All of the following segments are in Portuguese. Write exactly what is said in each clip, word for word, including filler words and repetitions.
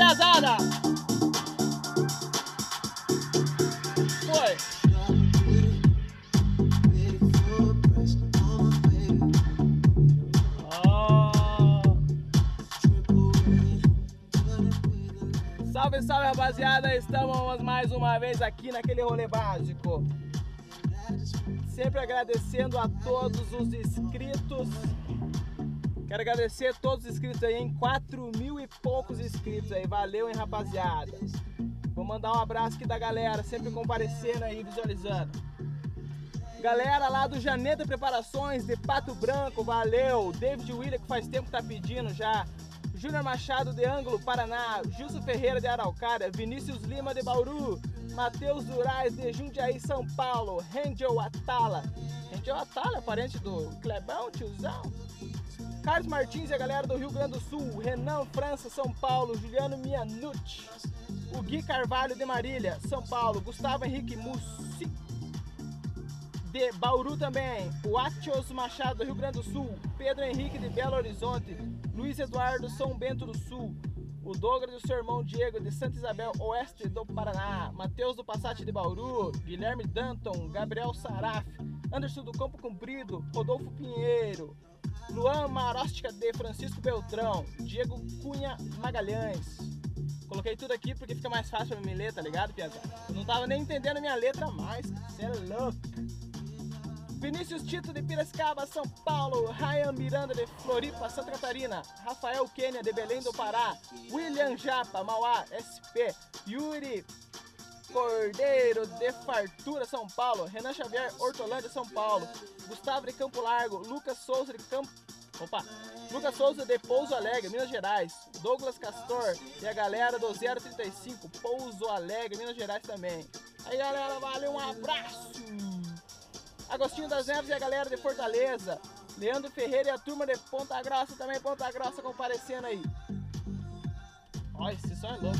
piazada! Foi! Salve, salve, rapaziada! Estamos mais uma vez aqui naquele rolê básico. Sempre agradecendo a todos os inscritos. Quero agradecer a todos os inscritos aí, em quatro mil e poucos inscritos aí. Valeu, hein, rapaziada? Vou mandar um abraço aqui da galera, sempre comparecendo aí, visualizando. Galera lá do Janeta Preparações de Pato Branco, valeu. David William, que faz tempo que tá pedindo já. Júnior Machado de Ângulo, Paraná. Gilson Ferreira de Araucária. Vinícius Lima de Bauru. Matheus Durais de Jundiaí, São Paulo. Rangel Atala. Rangel Atala, parente do Clebão, tiozão. Carlos Martins e a galera do Rio Grande do Sul. Renan França, São Paulo. Juliano Mianucci. O Gui Carvalho de Marília, São Paulo. Gustavo Henrique Mussi de Bauru também. O Atios Machado do Rio Grande do Sul. Pedro Henrique de Belo Horizonte. Luiz Eduardo São Bento do Sul. O Douglas e o seu irmão Diego de Santa Isabel Oeste do Paraná. Matheus do Passat de Bauru. Guilherme Danton. Gabriel Saraf. Anderson do Campo Comprido. Rodolfo Pinheiro. Luan Marostica de Francisco Beltrão. Diego Cunha Magalhães. Coloquei tudo aqui porque fica mais fácil pra me ler, tá ligado, piazada? Eu não tava nem entendendo a minha letra mais. Você é louco. Vinícius Tito de Piracicaba, São Paulo. Ryan Miranda de Floripa, Santa Catarina. Rafael Quênia de Belém do Pará. William Japa, Mauá, S P. Yuri Cordeiro de Fartura, São Paulo. Renan Xavier, Hortolândia, São Paulo. Gustavo de Campo Largo. Lucas Souza de Campo... Opa! Lucas Souza de Pouso Alegre, Minas Gerais. Douglas Castor e a galera do zero trinta e cinco, Pouso Alegre, Minas Gerais também. Aí, galera, valeu, um abraço! Agostinho das Neves e a galera de Fortaleza. Leandro Ferreira e a turma de Ponta Grossa também, Ponta Grossa comparecendo aí. Olha, esse som é louco.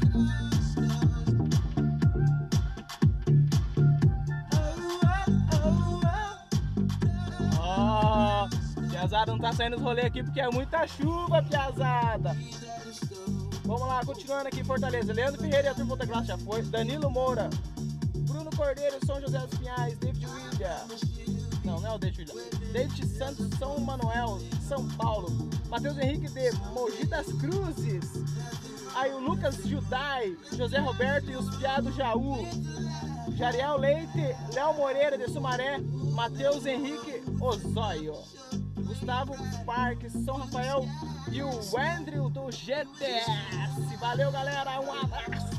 Ó, oh, piazada, não tá saindo os rolês aqui porque é muita chuva, piazada. Vamos lá, continuando aqui em Fortaleza. Leandro Ferreira e a turma de Ponta Grossa já foi. Danilo Moura. Bruno Cordeiro, São José dos Pinhais, David William. Não, não é o David William. David Santos, São Manuel, São Paulo. Matheus Henrique de Mogi das Cruzes. Aí o Lucas Judai, José Roberto e os Piados Jaú. Jariel Leite, Léo Moreira de Sumaré. Matheus Henrique Osório. Gustavo Parques, São Rafael e o Andrew do G T S. Valeu, galera, um abraço.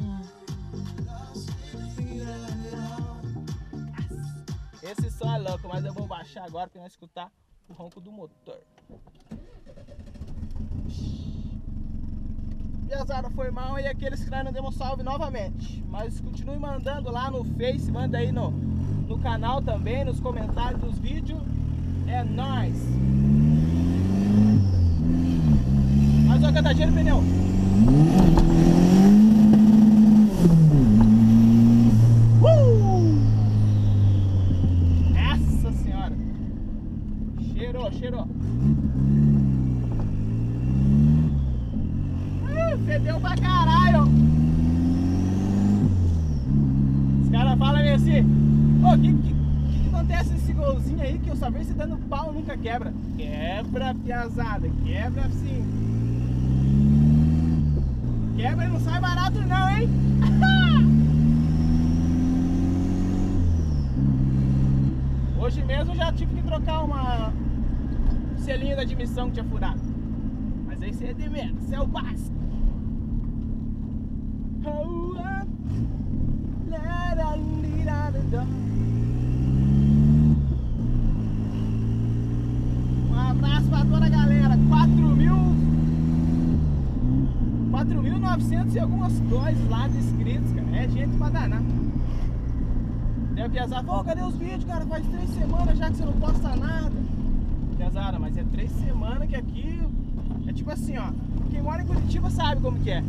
Esse som é louco, mas eu vou baixar agora para não escutar o ronco do motor. Piazada, foi mal e aqueles que não demos salve novamente. Mas continue mandando lá no Face, manda aí no, no canal também, nos comentários dos vídeos. É nóis! Mais uma cantadinha no pneu. Cheirou, cheirou. Uh, fedeu pra caralho. Os caras falam assim: ô, o que, que, que acontece nesse golzinho aí que eu só vejo você dando pau nunca quebra? Quebra, piazada, quebra sim. Quebra e não sai barato não, hein? Hoje mesmo eu já tive que trocar uma selinho da admissão que tinha furado. Mas aí você é de menos, isso é o básico. Um abraço pra toda a galera. quatro mil quatro mil e novecentos e algumas coisas lá de inscritos, cara. É gente pra danar. Daí o Piazada falou: cadê os vídeos, cara? Faz três semanas já que você não posta nada. Piazada, mas é três semanas que aqui é tipo assim, ó. Quem mora em Curitiba sabe como que é.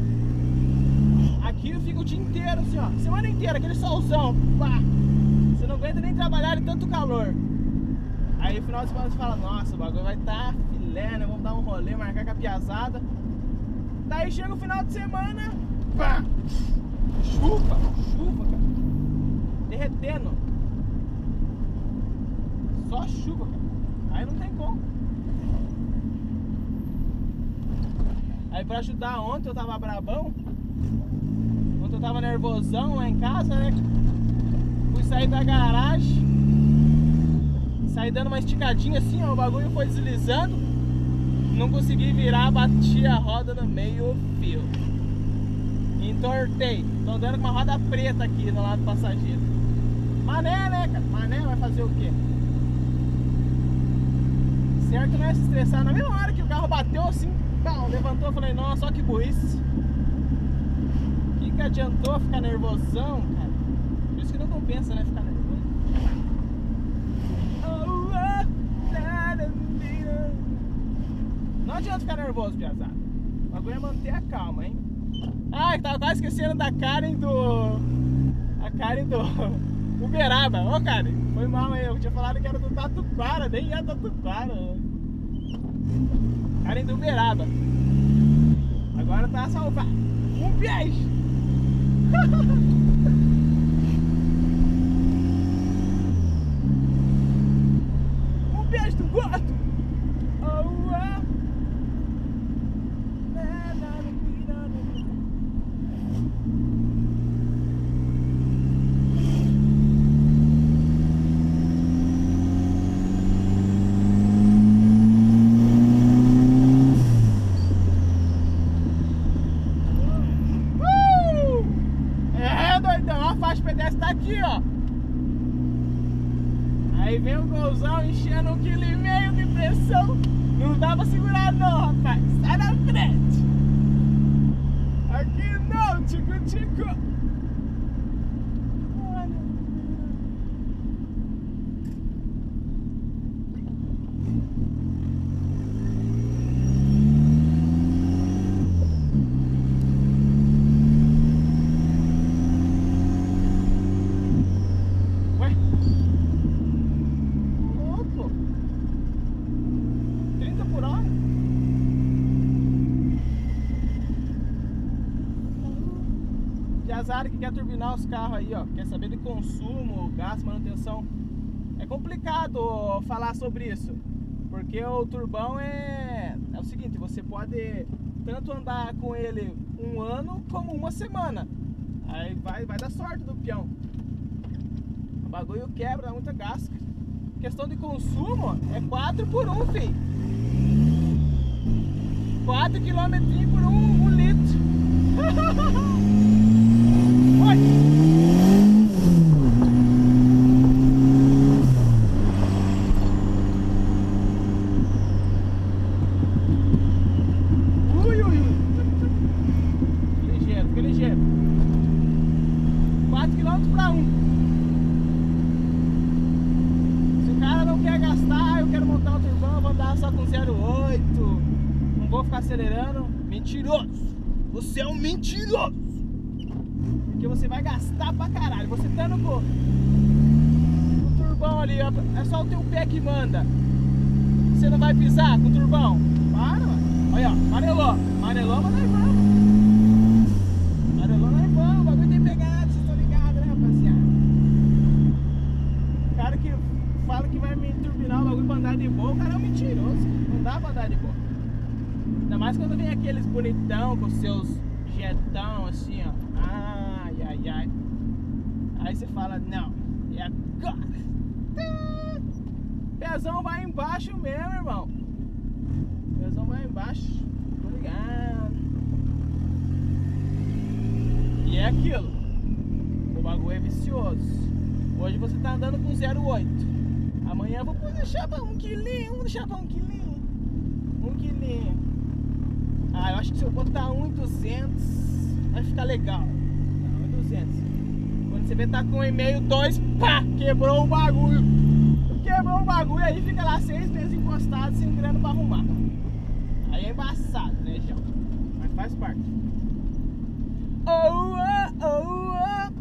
Aqui eu fico o dia inteiro assim, ó. Semana inteira, aquele solzão. Pá. Você não aguenta nem trabalhar de tanto calor. Aí no final de semana você fala: nossa, o bagulho vai estar tá filé, né? Vamos dar um rolê, marcar com a Piazada. Daí chega o final de semana, pá, chuva, chuva, cara, derretendo. Só chuva, cara. Aí não tem como. Aí pra ajudar, ontem eu tava brabão. Ontem eu tava nervosão lá em casa, né? Fui sair da garagem, saí dando uma esticadinha assim, ó, o bagulho foi deslizando. Não consegui virar, bati a roda no meio fio. Entortei. Tô andando com uma roda preta aqui no lado passageiro. Mané, né, cara? Mané vai fazer o quê? Certo não é se estressar. Na mesma hora que o carro bateu assim, pá, levantou, eu falei, nossa, só que burrice. O que que adiantou ficar nervosão, cara? Por isso que não compensa, né, ficar nervoso. Não adianta ficar nervoso, piazada. O bagulho é manter a calma, hein? Ah, tava quase esquecendo da Karen do... A Karen do... Uberaba. Ô, Karen, foi mal aí. Eu tinha falado que era do Tatuquara, nem é Tatuquara. Karen do Uberaba. Agora tá salvado. Um beijo! Um beijo do gordo! Oh, oh. Aqui, ó. Aí vem o golzão enchendo um quilo e meio de pressão. Não dá pra segurar não, rapaz. Sai na frente. Aqui não, tico, tico. Azar que quer turbinar os carros aí, ó, quer saber de consumo, gasto, manutenção. É complicado falar sobre isso, porque o turbão é, é o seguinte, você pode tanto andar com ele um ano como uma semana. Aí vai, vai dar sorte do peão. O bagulho quebra, dá muita gasto. Questão de consumo é quatro por um, filho. quatro quilômetros por um, um litro. Ui, ui, ui. Ligeiro, fica ligeiro. quatro quilômetros para um. Se o cara não quer gastar, eu quero montar um turbão, eu vou andar só com zero vírgula oito. Não vou ficar acelerando. Mentiroso! Você é um mentiroso! Porque você vai gastar pra caralho. Você estando com o turbão ali, ó, é só o teu pé que manda. Você não vai pisar com o turbão? Para, mano. Olha, ó, amarelou. Amarelou, mas nós vamos. Amarelou, nós vamos. O bagulho tem pegada, vocês estão ligados, né, rapaziada? O cara que fala que vai me turbinar o bagulho pra andar de boa, o cara é um mentiroso. Não dá pra andar de boa. Ainda mais quando vem aqueles bonitão com seus jetão assim, ó. Ai, ai, ai. Aí você fala, não, e agora? Pezão vai embaixo mesmo, irmão. Pezão vai embaixo. Tô ligado. E é aquilo. O bagulho é vicioso. Hoje você tá andando com zero vírgula oito. Amanhã eu vou deixar pra um quilinho. Vamos deixar pra um quilinho. Um quilinho. Ah, eu acho que se eu botar um e duzentos vai ficar legal. Não, um e duzentos. Quando você vê tá com um e meio, dois, pá, quebrou o bagulho. Quebrou o bagulho, aí fica lá seis meses encostado sem grana pra arrumar. Aí é embaçado, né, João? Mas faz parte. Oh, oh, oh,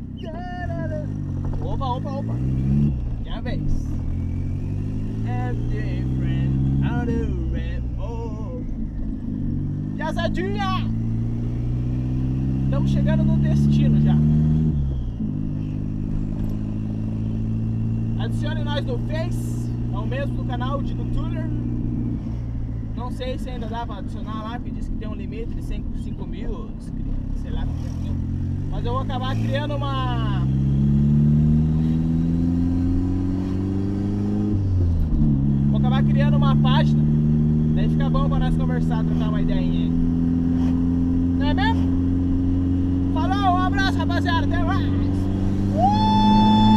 oh. Opa, opa, opa. Minha vez. É different out of red. Oh. Piazadinha! Estamos chegando no destino já. Adicione nós no Face, é o mesmo do canal de do Tuner. Não sei se ainda dá para adicionar lá, porque diz que tem um limite de cinco mil, sei lá, mas eu vou acabar criando uma vou acabar criando uma página, daí fica bom para nós conversar, trocar uma ideinha aí. Não é mesmo? Falou, um abraço, rapaziada, até mais! Uh!